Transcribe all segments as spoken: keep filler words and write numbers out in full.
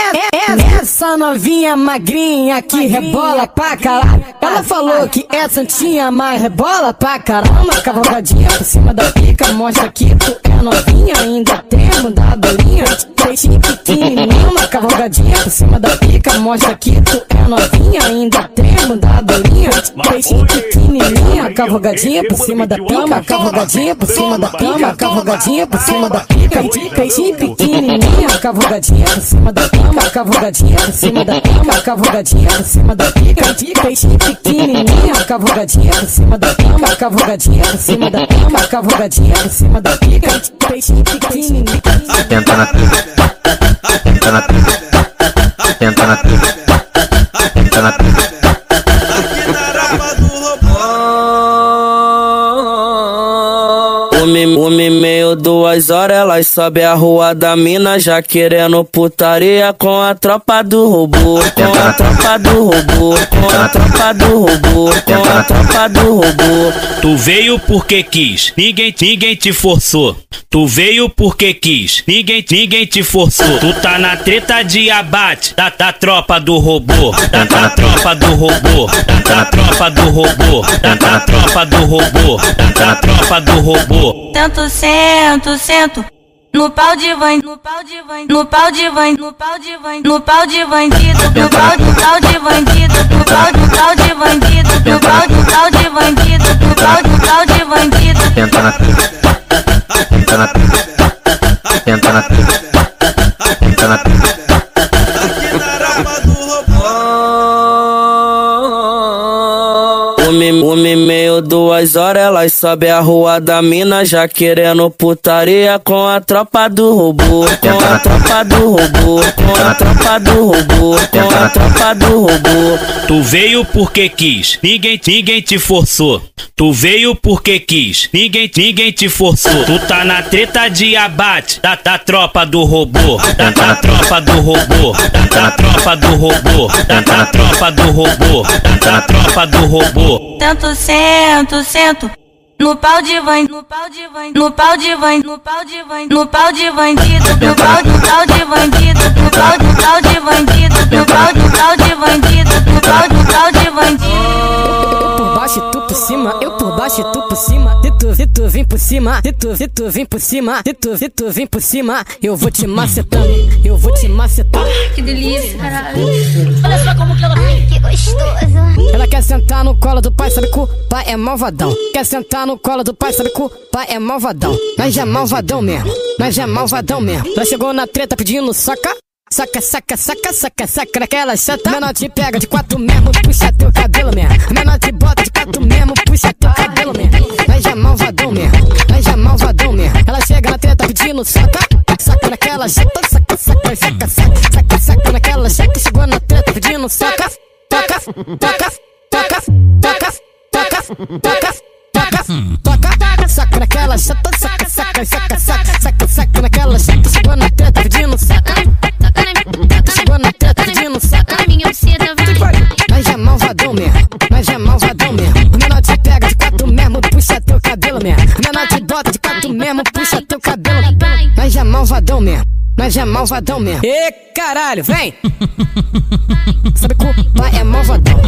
Essa novinha magrinha que rebola pra caralho. Ela falou que é santinha, mas rebola pra caramba. Cavalgadinha por cima da pica, mostra que tu é novinha. Ainda tem mundadorinha, peitinho pequenininho. Uma cavalgadinha por cima da pica, mostra que tu é novinha. Ainda tem mundadorinha, peitinho pequenininho. Cavalgadinha por cima da pica, cavalgadinha por cima da pica, cavalgadinha por cima da pica, peitinho pequenininho. Cavalgadinha por cima da pica, cavalgadinha por cima da pica, cavalgadinha por cima da pica, peitinho pequenininho. Cavalgadinha por cima da pica, cavalgadinha por cima da pica, cavalgadinha por cima da pica, peitinho pequenininho. Tenta na pica, tenta na pica, tenta na pica, tenta na pica. Uma e meia, duas horas, elas sobe a rua da mina, já querendo putaria com a tropa do robô, com a tropa do robô, com a tropa do robô, com a tropa do robô. Tu veio porque quis, ninguém, ninguém te forçou. Tu veio porque quis, ninguém, ninguém te forçou. Tu tá na treta de abate da, da tropa do robô, da, da tropa do robô, da, da tropa do robô, da, da tropa do robô, da, da tropa do robô. Tanto sento, sento no pau de van, no pau de van, no pau de van, no pau de van, no pau de bandido, no pau de pau de bandido, no pau de pau de bandido, no pau de pau de bandido, no pau de pau de bandido. Tenta na pica, tenta na pica, tenta na pica, tenta na pica. Uma e meia, duas horas, elas sobe a rua da mina, já querendo putaria com a tropa do robô, com a tropa do robô, com a tropa do robô, com a tropa do robô. Tu veio porque quis, ninguém, ninguém te forçou. Tu veio porque quis, ninguém, ninguém te forçou. Tu tá na treta de abate da, da tropa do robô, da, da tropa do robô, da, da tropa do robô, da, da tropa do robô, da, da tropa do robô. Tanto sento, sento no pau de van, no pau de van, no pau de van, no pau de van, no pau de bandido, no pau de pau de bandido, no pau de pau de bandido, no pau de pau de bandido, no pau de pau de bandido. Eu por baixo e tu por cima, eu por baixo e tu por cima. Se tu, se tu vem por cima, se tu, se tu vem por cima, se tu, se tu vem por cima, eu vou te macetando, eu vou te macetando. Que delícia, caralho. Olha só como que ela vem, que gostoso. Ela quer sentar no colo do pai, sabe que o pai é malvadão. Quer sentar no colo do pai, sabe que o pai é malvadão. Mas é malvadão mesmo, mas é malvadão mesmo. Ela chegou na treta pedindo saca. Saca, saca, saca, saca, saca naquela chata. Menor te pega de quatro mesmo, puxa teu cabelo mesmo. Menor te bota de quatro mesmo, puxa teu cabelo mesmo. Mas é malvadão mesmo, mas é malvadão mesmo. Ela chega na treta pedindo saca. Saca naquela chata, saca, saca, saca, saca, saca, saca naquela chata. Chegou na treta pedindo saca. Toca, toca, toca, toca, toca, toca, toca, toca, saca naquela chata, saca, saca, saca, saca, saca, saca naquela chata. Chegou na treta pedindo saca. Chegou na treta pedindo saca. Mas é malvadão mesmo, mas é malvadão mesmo. O menor te pega de quatro mesmo, puxa teu cabelo mesmo. O menor te bota de quatro mesmo, puxa teu cabelo. Mas é malvadão mesmo, mas é malvadão mesmo. E caralho, vem! Sabe que o pai é malvadão.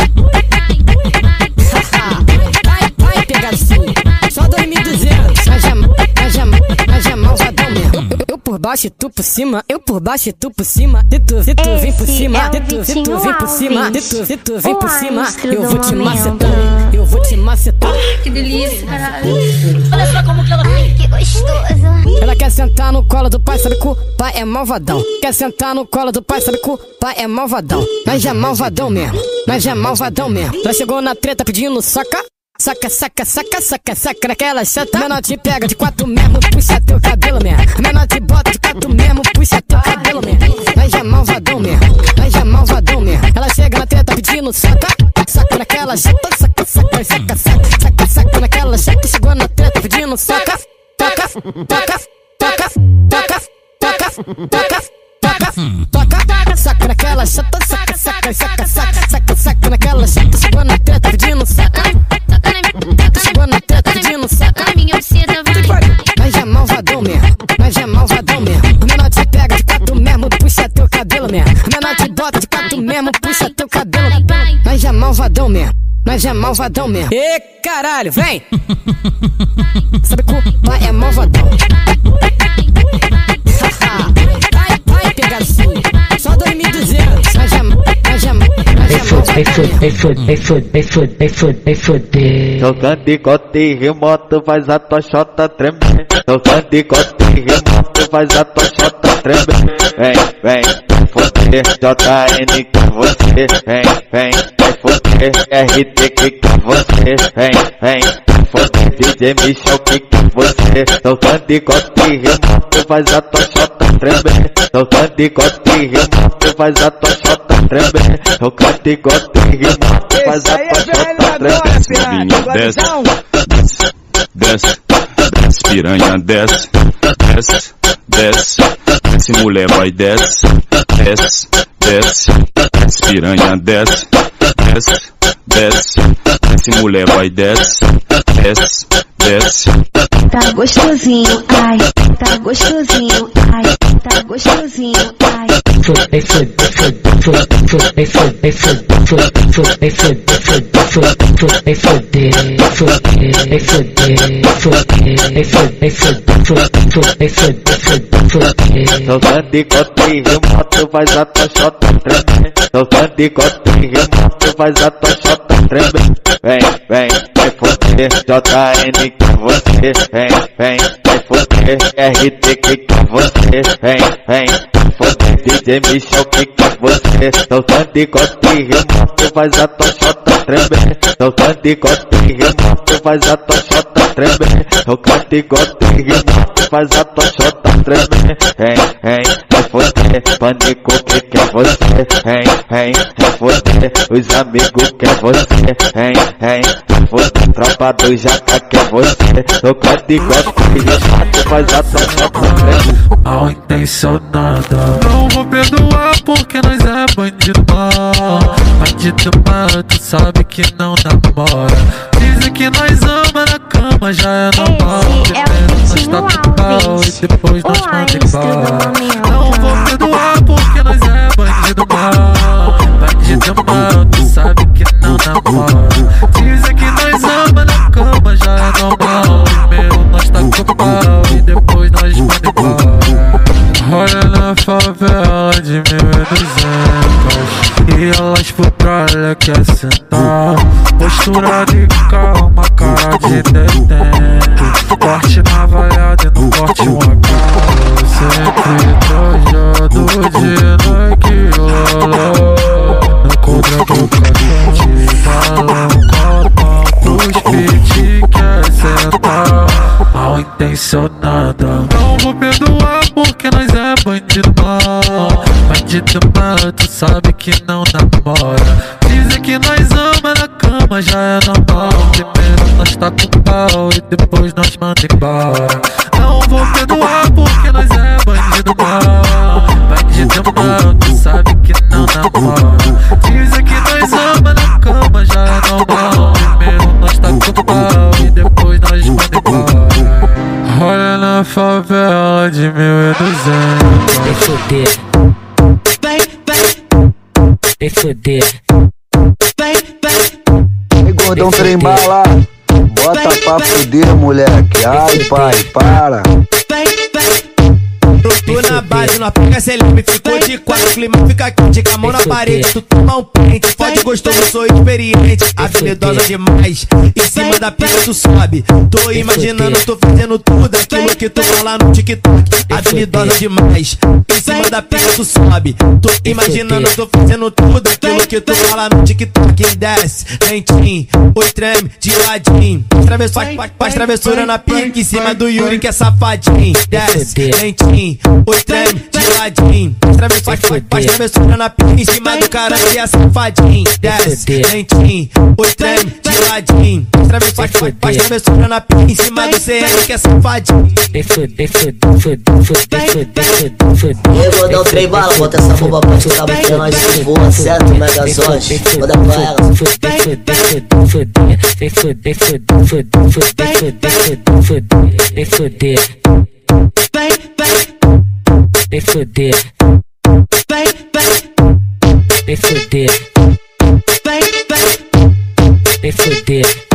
Vai, vai pegadinho, só dois mil e duzentos. Mas é, mas é, mas é malvadão mesmo. Eu, eu por baixo e tu por cima, eu por baixo e tu por cima. Se tu, se tu vem por cima, se tu, se tu vem por cima, se tu, se tu vem por cima, eu vou te macetando, eu vou te macetando. Que delícia, caralho. Olha só como que ela vem, que gostoso. Ela quer sentar no colo do pai, sabe que o pai é malvadão. Quer sentar no colo do pai, sabe que o pai é malvadão. Mas é malvadão mesmo, mas é malvadão mesmo. Ela chegou na treta pedindo saca. Saca, saca, saca, saca, saca naquela chata. Menor te pega de quatro mesmo, puxa teu cabelo mesmo. Menor te bota de quatro mesmo, puxa teu cabelo mesmo. Mas é malvadão mesmo, mas é malvadão mesmo. Ela chega na treta pedindo saca. Saca naquela chata, saca, saca, saca, saca, saca, saca naquela chata. Chegou na treta pedindo saca. Toca, toca, toca, toca, toca, toca, toca, toca, saca naquela chata, saca, saca, saca, saca, saca, saca naquela chata. Chegou na treta pedindo saca. Chegou na treta pedindo saca. Mas é malvadão mesmo, mas é malvadão mesmo. O menor te pega de quatro mesmo, puxa teu cabelo mesmo. Nós te bota de canto mesmo, puxa teu cabelo. Nós é malvadão mesmo, nós é malvadão mesmo. Ê, caralho, vem! Sabe que o pai é malvadão. Vai, vai, pegazinho. Só dois mil e duzentos. Nós é, nós é, nós é malvadão mesmo. Jogando iguote e remoto, faz a tua chota tremer. Jogando iguote e remoto, faz a tua chota tremer. Vem, vem, vai foder, J N que é você. Vem, vem, vai foder, R T que quer você. Vem, vem, vai foder, D J Michel que quer você. Jogando iguote e remoto, faz a tua chota tremer. Jogando iguote e remoto, faz a tua chota tremer. Jogando iguote e remoto, faz a tua chota tremer. Desce, desce, desce, desce, piranha, desce, desce, desce, desce, mulher, vai, desce, desce, desce, desce, piranha, desce, desce, desce, desce, mulher, vai, desce, desce, desce. Tá gostosinho, ai, tá gostosinho, ai, tá gostosinho, ai. Fode, fode, fode, fode, fode, fode, fode, fode, fode, fode, fode, fode, fode, fode. Jogando iguote e remoto, faz a tua chota tremer. Jogando iguote e remoto, faz a tua chota tremer. Vem, vem, vai foder, J N que é você. Vem, vem, vai foder, R T que quer você. Vem, vem, vai foder, D J Michel que quer você. Jogando iguote e remoto, faz a tua chota tremer. Jogando iguote e remoto, faz a tua chota tremer. Jogando iguote e remoto, faz a tua chota tremer. Vem, vem, vai foder, pânico que quer você. Vem, vem, vai foder, os amigos quer você. Vem, vem, vai foder, tropa do Jaca quer você. Jogando iguote e remoto, faz a tua chota tremer. Mal intencionada, não vou perdoar porque nós é bandido mal. Bandido mal, tu sabe que não namora. Dizem que nós ama na cama, já é normal. Primeiro nós tá com pau e depois nós manda embora. Não vou perdoar porque nós é bandido mal. Bandido mal, tu sabe que não namora. Dizem que nós ama na cama, já é normal. Primeiro nós tá com pau e depois nós manda embora. Olha na favela de mil e duzentos e elas por trás quer sentar. Postura de calma, cara de detento. Corte na valhada e no corte um A K. Sempre trajado de Nike Lolo. No contra boca quente, balão, copão pros pit quer sentar. Mal intencionada, não vou perdoar porque nós é bandido mal. Bandido mal, tu sabe que não namora. Dizem que nós ama na cama, já é normal. Primeiro nós tá com pau e depois nós manda embora. Não vou perdoar porque nós é bandido mal. Bandido mal, tu sabe que não namora. Dizem que nós ama na cama, já é normal. Primeiro nós tá com pau e depois nós manda embora. Olha na favela de mil e duzentos. Vem foder, Vem, vem, vem foder. vem, vem. Ei, gordão trem bala, bota pra fuder, moleque. Ai, pai, para. Vem, vem. Tô na base, não pega celeb, ficou de quatro, o clima fica quente, com a mão na parede, tu toma um pente, fode gostoso, sou experiente, habilidosa demais, em cima da pica tu sobe, tô imaginando, tô fazendo tudo aquilo que tu fala no TikTok, habilidosa demais, em cima da pica tu sobe, tô imaginando, tô fazendo tudo aquilo que tu fala no TikTok, desce, lentinho, oi treme, de ladinho, faz, faz, faz travessura na pica, em cima do Yuri que é safadinho, desce, lentinho, oi treme, de ladinho, faz, faz, faz travessura na pica, em cima do cara que é safadinho, desce, lentinho, oi treme, de ladinho, faz, faz, faz travessura na pica, em cima do C M que é safadinho. Vem foder, foder, foder, foder, foder, foder. E aí, gordão trem bala, bota essa bomba pra te dar porque nós se voa, certo, Megazord, manda pra ela. Foder, foder, foder, foder. Vem foder, foder, foder, foder, foder, foder. Vem foder, Vem, vem, vem foder. vem, vem. vem fuder, vem fuder.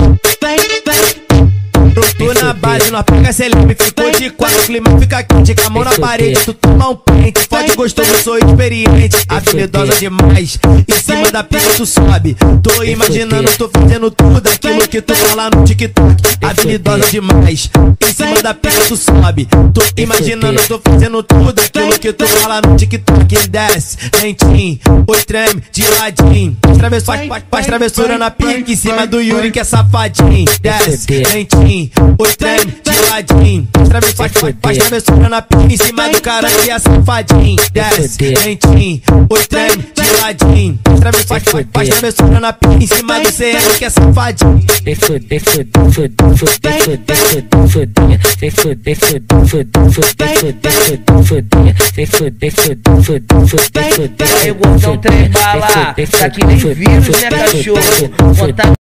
Tô na base, nós pega celeb, ficou de quatro, o clima fica quente, com a mão na parede, tu toma um pente, fode gostoso, sou experiente, habilidosa demais, em cima da pica tu sobe, tô imaginando, tô fazendo tudo aquilo que tu fala no TikTok, habilidosa demais, em cima da pica tu sobe, tô imaginando, tô fazendo tudo aquilo que tu fala no TikTok, desce, lentinho, oi treme, de ladinho, faz, faz, faz travessura na pica, em cima do Yuri que é safadinho, desce, lentinho, oi treme, de ladinho, faz, faz, faz travessura na pica, em cima do cara que é safadinho, desce, lentinho, oi treme, de ladinho, faz, faz, faz travessura na pica, em cima do C M que é safadinho. Vem fuder, vem fuder, fuder, fuder, fuder, fuder, vem fuder, fuder, fuder, fuder, fuder, fuder, vem fuder, fuder, fuder, fuder, fuder. Aí, gordão, trem bala, tá que nem vírus, né, cachorro?